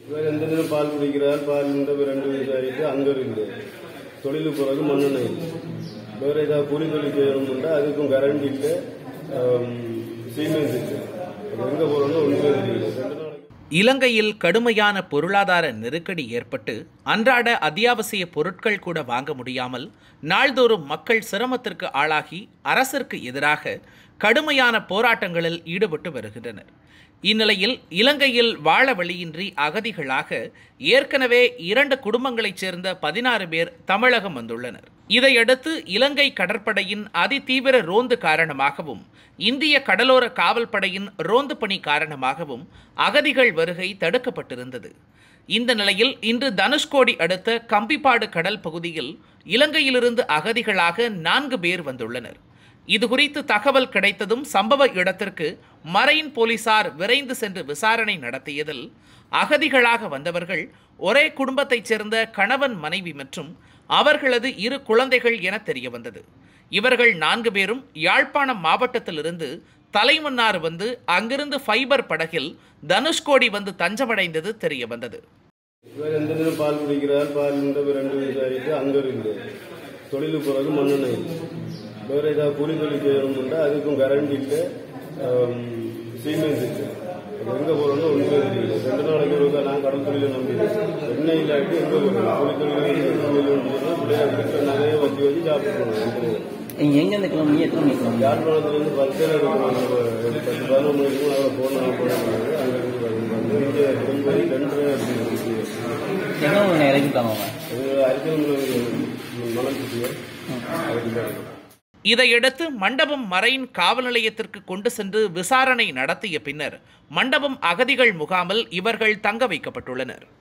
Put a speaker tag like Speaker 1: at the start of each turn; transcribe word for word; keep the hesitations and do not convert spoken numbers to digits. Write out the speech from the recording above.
Speaker 1: இவர் எந்த நேரம் பால் குடிக்கிறார், பால் ரெண்டு வயசாகிட்டு அங்கே இருக்குது. தொழிலுக்கு போகிறது மண்ணெண்ணெய். வேறு ஏதாவது கூலி தொழில் செய்யணும்னா அதுக்கும் கரண்ட் இல்லை, சீமெண்ட் இல்லை. எங்கே போகிறோம்னா ஒன்றுமே தெரியல.
Speaker 2: இலங்கையில் கடுமையான பொருளாதார நெருக்கடி ஏற்பட்டு அன்றாட அத்தியாவசிய பொருட்கள் கூட வாங்க முடியாமல் நாள்தோறும் மக்கள் சிரமத்திற்கு ஆளாகி அரசிற்கு எதிராக கடுமையான போராட்டங்களில் ஈடுபட்டு வருகின்றனர். இந்நிலையில் இலங்கையில் வாழ வழியின்றி அகதிகளாக ஏற்கனவே இரண்டு குடும்பங்களைச் சேர்ந்த பதினாறு பேர் தமிழகம் வந்துள்ளனர். இதையடுத்து இலங்கை கடற்படையின் அதிதீவிர ரோந்து காரணமாகவும் இந்திய கடலோர காவல் படையின் ரோந்து பணி காரணமாகவும் அகதிகள் வருகை தடுக்கப்பட்டிருந்தது. இந்த நிலையில் இன்று தனுஷ்கோடி அடுத்த கம்பிப்பாடு கடல் பகுதியில் இலங்கையிலிருந்து அகதிகளாக நான்கு பேர் வந்துள்ளனர். இதுகுறித்து தகவல் கிடைத்ததும் சம்பவ இடத்திற்கு மரைன் போலீசார் விரைந்து சென்று விசாரணை நடத்தியதில் அகதிகளாக வந்தவர்கள் ஒரே குடும்பத்தைச் சேர்ந்த கணவன் மனைவி மற்றும் அவர்களது இரு குழந்தைகள் என தெரிய வந்தது. இவர்கள் நான்கு பேரும் யாழ்ப்பாணம் மாவட்டத்திலிருந்து தலைமன்னார் வந்து அங்கிருந்து ஃபைபர் படகில் தனுஷ்கோடி வந்து தஞ்சமடைந்தது தெரிய வந்தது.
Speaker 1: இவர் எந்த நேரம் பால் குடிக்கிறார், பால் ரெண்டு வயசாகிட்டு அங்கே இருக்குது. தொழிலுக்கு போகிறது மண்ணெண்ணெய். வேறு ஏதாவது கூலி தொழில் செய்யணும்னா அதுக்கும் கரண்ட் இல்லை, சீமெண்ட் இல்லை. எங்கே போகிறோம்னா ஒன்றுமே தெரியல. ரெண்டு நாளைக்கு ஒருக்கா நான் கடல் தொழிலை நம்பி எண்ணெய் இல்லாட்டி எங்கே போகிறோம். கூலி தொழில் தொழில் போனால் பிள்ளைய நிறைய வச்சு வச்சு சாப்பிடுவோம்.
Speaker 3: எங்கேருந்து கிளம்பி எத்தனை மணிக்கு கிளம்பி?
Speaker 1: யாழ்ப்பாணத்துலேருந்து பஸ்ஸில் எடுக்கணும். பத்து பதினொன்று மணிக்கும் அவரை போனாங்க போனாங்க அங்கேருந்து வந்து இங்கே திரும்ப ரெண்டு
Speaker 3: எங்கே இறக்கிட்டாங்க அவங்க?
Speaker 1: அரிக்கல் மணல் சுற்றிய அதுக்கு.
Speaker 2: இதையடுத்து மண்டபம் மரைன் காவல் நிலையத்திற்கு கொண்டு சென்று விசாரணை நடத்திய பின்னர் மண்டபம் அகதிகள் முகாமில் இவர்கள் தங்க வைக்கப்பட்டுள்ளனர்.